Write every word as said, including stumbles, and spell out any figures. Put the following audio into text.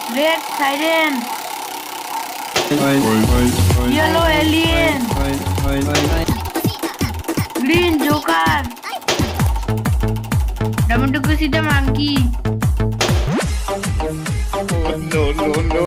Red siren. Yellow Aliyan. Green Joker. Diamond to cosita monkey. No, no, no.